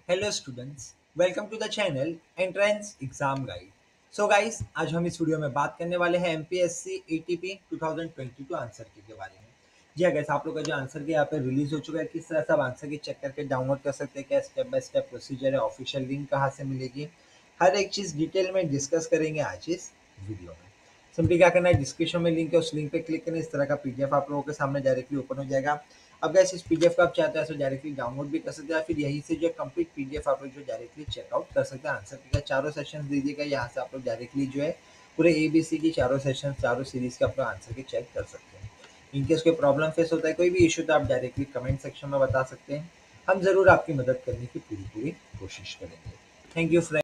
Hello students, welcome to the channel entrance exam guide. So guys, आज हम इस video में बात करने वाले हैं एमपीएससी एटीपी 2022 आंसर की के बारे में। जी हाँ गाइस, आप लोग का जो आंसर की यहाँ पे रिलीज हो चुका है, किस तरह से आप आंसर की चेक करके डाउनलोड कर सकते हैं, क्या स्टेप बाय स्टेप प्रोसीजर है, ऑफिशियल लिंक कहाँ से मिलेगी, हर एक चीज़ डिटेल में डिस्कस करेंगे आज इस वीडियो में। सिंपली क्या करना है, डिस्क्रिप्शन में लिंक है, उस लिंक पे क्लिक करना, इस तरह का पीडीएफ आप लोगों के सामने डायरेक्टली ओपन हो जाएगा। अब गैस इस पीडीएफ को आप चाहते हैं तो डायरेक्टली डाउनलोड भी कर सकते हैं, या फिर यहीं से जो कंप्लीट पीडीएफ आप लोग जो डायरेक्टली चेकआउट कर सकते हैं। आंसर के चारों सेशन दीजिएगा, यहाँ से आप लोग डायरेक्टली जो है पूरे एबीसी की चारों सेशन चारों सीरीज के अपने आंसर के चेक कर सकते हैं। इनकेस कोई प्रॉब्लम फेस होता है, कोई भी इशू, तो आप डायरेक्टली कमेंट सेक्शन में बता सकते हैं। हम जरूर आपकी मदद करने की पूरी पूरी कोशिश करेंगे। Thank you friend.